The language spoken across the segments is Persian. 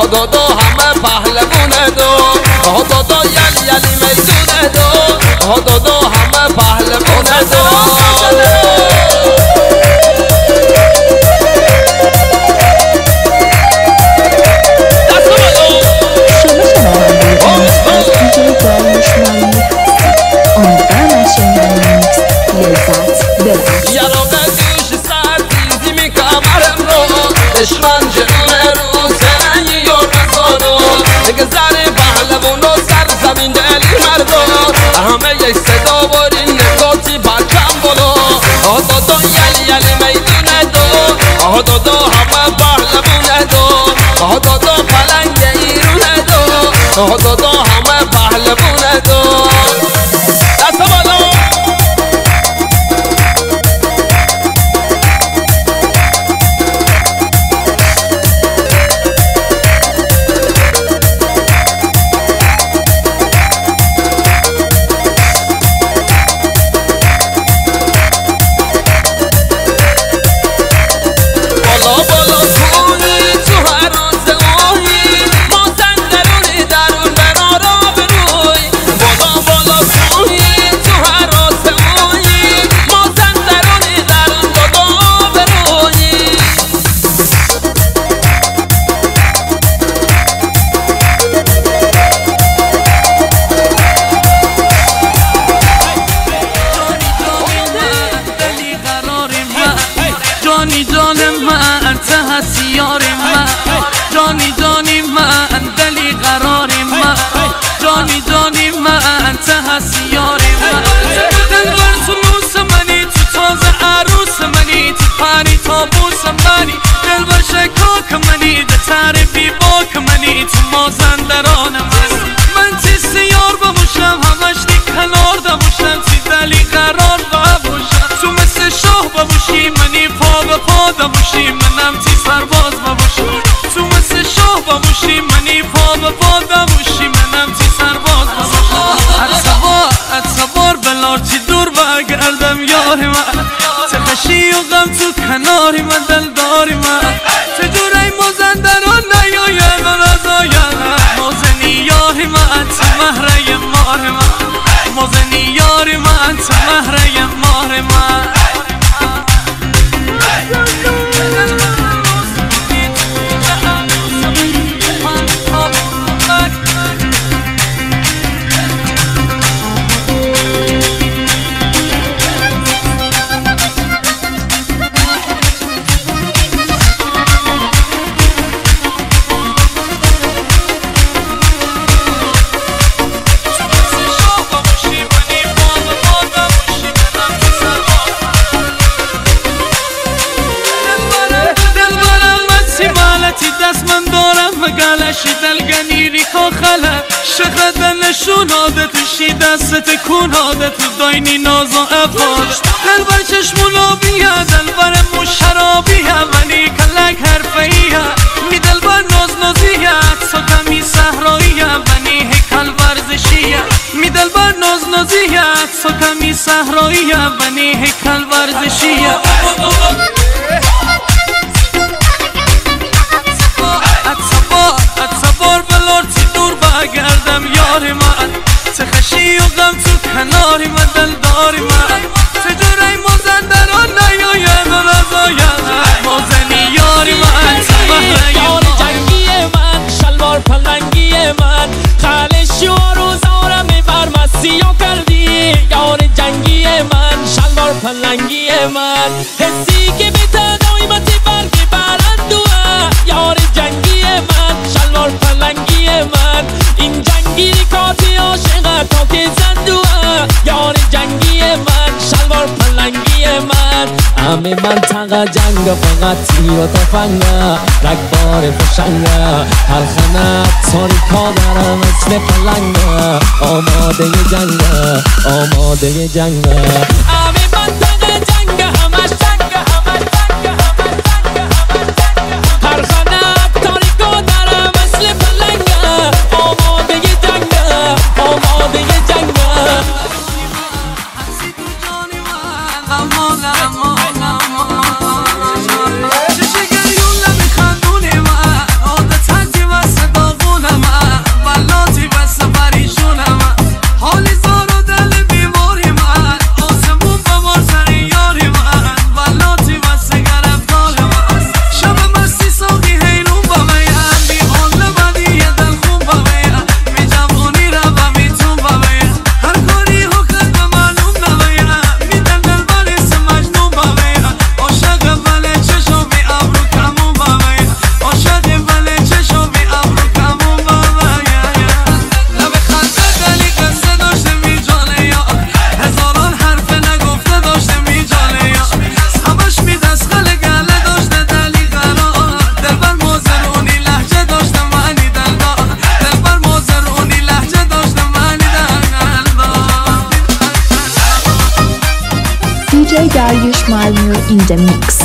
دو همه پهلوون دو دو یلی یلی میدون دو همه پهلوون دشمن جنون رو سنگی و رسانو گذر پهلوان و سر زمین دلی مردو همه یک صدا برین نگاتی برکم بلو دو یلی یلی میدون دو همه پهلوان دو پلنگ ایرون دو همه پهلوان دست بالا کناری من دلداری من چجوری مازندران نیاید رضاید مازنی یاری من مهره مار من مازنی یاری من مهره مار من دلگنیری که خلق شخد نشوناده توشی دست تکوناده تو داینی ناز و افاش دل بر چشمونا بیا دل بر مشرابیه ولی کلک حرفیه می دل بر ناز نازیه سا کمی صحراییه ولی هکل ورزشیه می دل بر ناز نازیه سا کمی صحراییه ولی هکل ورزشیه گردم یاری من چه خشی و غم تو کناری من دلداری من چجوری مازندران نیاید رضاید مازنی یاری من یار جنگی من شلوار پلنگی من خلشی و روزارم بر مسیح کردی یار جنگی من شلوار پلنگی من حسی که به تدایمتی برگی برندوه یار جنگی من شلوار پلنگی من این جنگی کاتی عاشقه تا که زندوه یار جنگی من شلوار پلنگی من همه منطقه جنگ فقط تیر و تفنگه رگبار فشنگه هر خنک تاریکا دارم مثل پلنگه آماده جنگه آماده جنگه همه منطقه جنگه همش جنگه همش جنگه همش جنگه همش جنگه هر خنک تاریکا دارم مثل پلنگه آماده جنگه آماده جنگه چشگریون نمیخندونی من عادت هنگی واسه Malmö in the mix.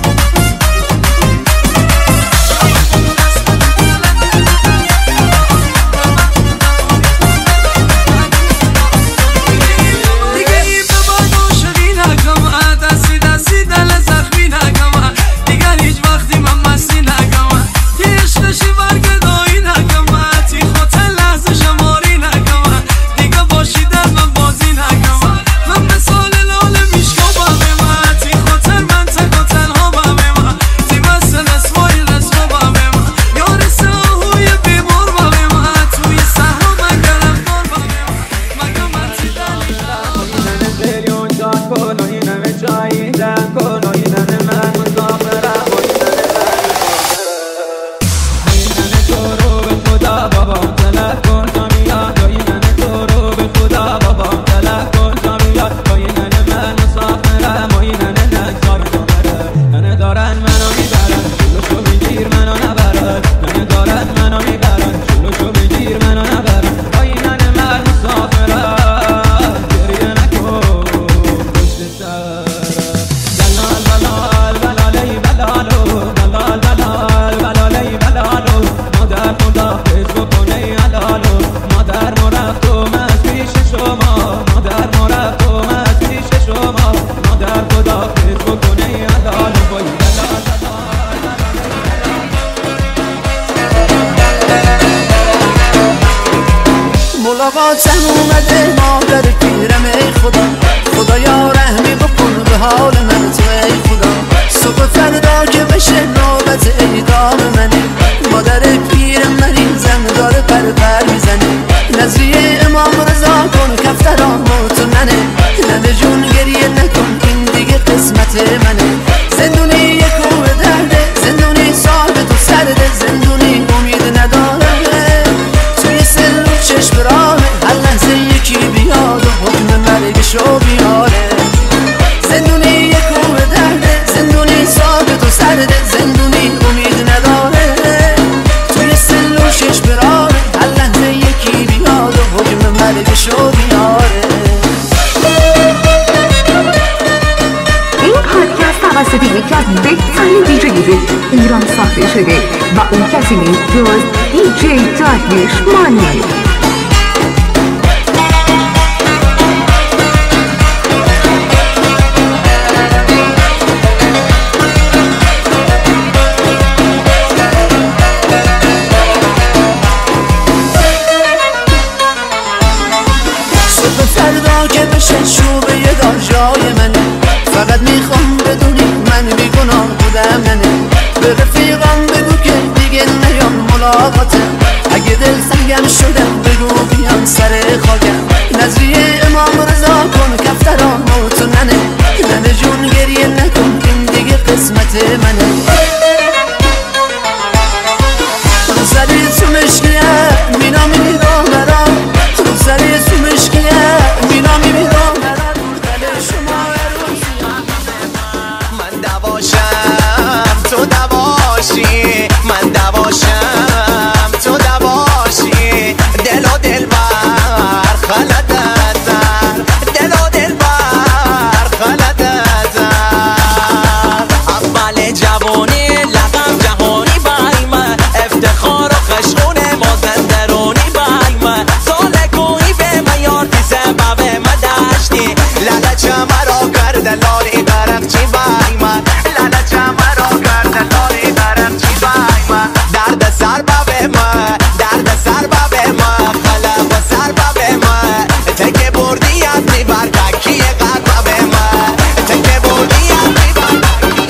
ملاقاتم اومده مادر پیرم ای خدا خدایا رحمی بکن به حال من تو ای خدا صبح فردا که بشه نوبت اعدام منه مادر پیرم مریضم داره پر میزنه نذریه امام رضا کن کفترامو تو ننه جون گریه نکن این دیگه قسمت منه زندونی یک کوه درده زندونی صاحب تو سرده زندونی امید نداره توی سر و چشم راه هر لحظه یکی بیاد و حکم مرگشو بیاره زندونی یک کوه درده زندونی صاحب تو سرده زندونی امید نداره توی سر و چشم راه هر لحظه یکی بیاد و حکم مرگشو بیاره. این پادکست توسط یکی از بهترین دیجی ایران ساخته شده و اون کسی نیست جز دیجی داریوش مانی. صبح فردا که بشه شوبه یه دار جای منه فقط میخوام بدونی من بیگناه بودم ننه به رفیقام بگو که دیگه نیام ملاقاته اگه دل سنگم شدم بگو بیان سر خاکم نذریه امام رضا کن کفترامو تو ننه جون گریه نکن این دیگه قسمت منه رو سری تو مشکیه مینا میرا برام رو سری تو مشکیه مینا میرا برام دل شما من دواشم تو دواشی من دواشم تو دواشی دل و دل بر خلدت در دل و دل بر خلدت در اول جوانی لقم جهانی بای من افتخار و خشون مازندرانی بای من سال کوی به من یارتی سبب من داشتی لالچه مرا کرده لاری درخچی بای من لالچه مرا کرده لاری درخچی بای من درد سر بابه من درد سر بابه من خلق و سر بابه من تکه بردی از نیبر تکی قرب به من تکه بردی از نیبر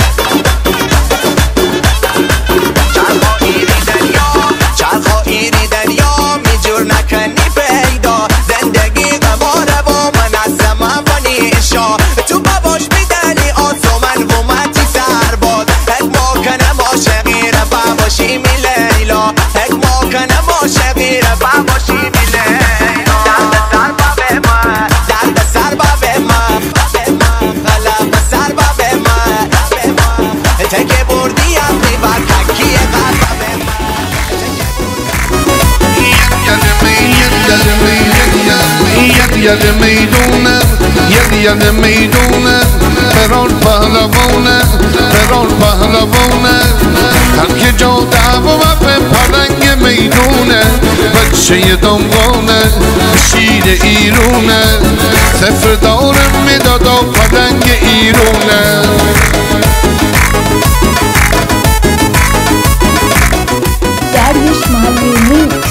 چرخا ایری دریا میجور نکنی پیدا زندگی قماره و من از زمان فنیشا تو باباش میدنی آسومن و متی سر باد حکما کنم عاشقی را باباشی می لیلا حکما کنم عاشقی را باباشی می لیلا درد سر بابه من درد سر بابه من خلق سر بابه من تکه بردی از نیبر تکی قربه یاد میدونم یل میدونه بران پهلوانه بران پهلوانه هر که جا دعوا و به پلنگ میدونه بچه دنبانه شیر ایرونه سفر دارم میدادا پلنگ ایرونه دریوش مالی میکس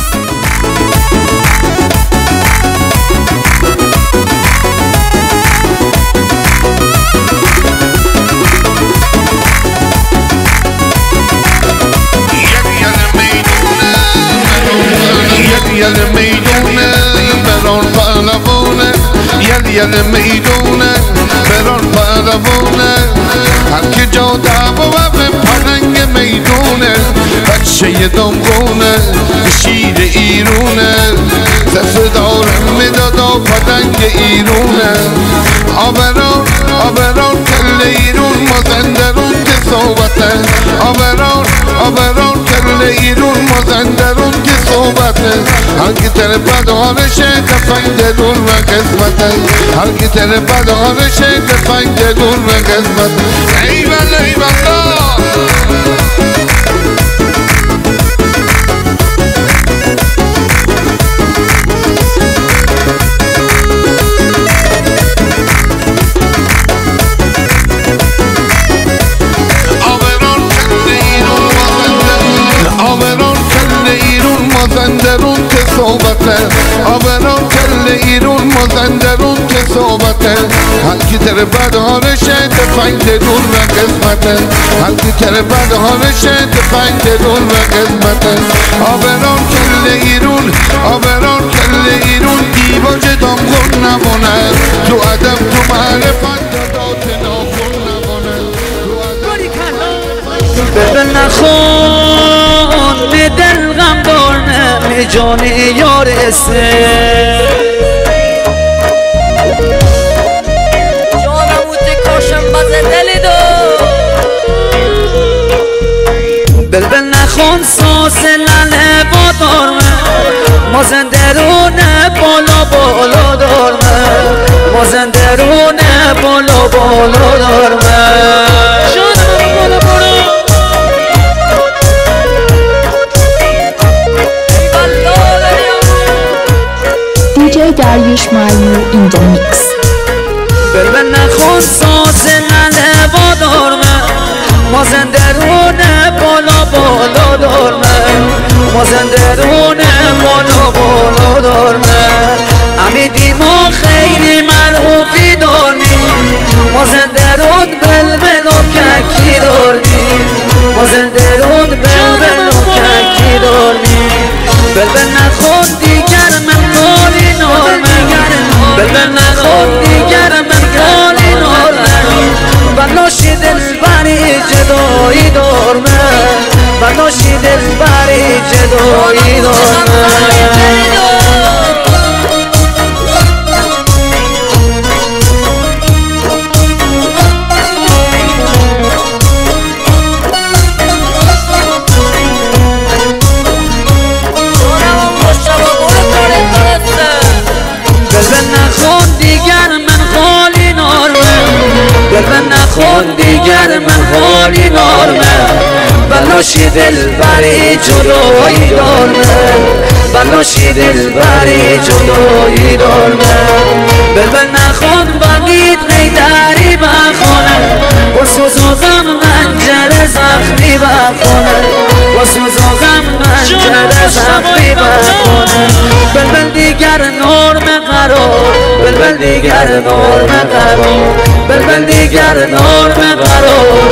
یل میدونه بران پهلوانه یل میدونه بران پهلوانه هر که جا دعوا و به پلنگ میدونه بچه دنبونه شیر ایرونه سفر دارم میدادا پلنگ ایرونه آبران آبران کل ایرون مازندرون که صحبته آبران آبران کل ایرون مازندرون که صحبته هر کی تر بدانشه تفنگ دلون و قسمته هر کی تر بدانشه تفنگ دلون و قسمته ایوال ایوالله مازندرون که صحبته آبران کل ایرون مازندرون که صحبته هر کی تر بدانشه تفنگ دلون و قسمته هر کی تر بدانشه تفنگ دلون و قسمته آبران کل ایرون آبران کل ایرون دیواج دامخون نمونه تو ادب تو معرفت دادات ناخون نمونه ببین نخون دل غم دارم جان یار سه جانم اوتی کاشم باز دلی دو بلبل نخون ساس لاله با دارم مازندرون بالا بالا دارم مازندرون بالا بالا دارم جانم بالا بالا DJ Dariush Malmu in the mix. بلبل نخون ساز لاله با دارم مازندرون بالا بالا دارم مازندرون بالا بالا دارم امیدی ما خیلی معروفی داریم مازندرون بلبل و ککی داریم مازندرون بلبل و ککی داریم بلبل نخون دیگر من کاری نارمه بلبل نخون دیگر من کاری نارمه بلاشی دل بری جدایی دارمه بلاشی دل بری جدایی دارمه بلبل نخون دیگر من حالی نارمه بلاشی دل بری جدایی دارمه بلاشی دل بری جدایی دارمه بلبل نخون بگید غیدری بخونه و سوزوغم منجر زخمی بخونه و سوزوغم منجر زخمی بخونه بلبل دیگر نرم قرار بلبل دیگر نرم قرار بلبل دیگر نرم قرار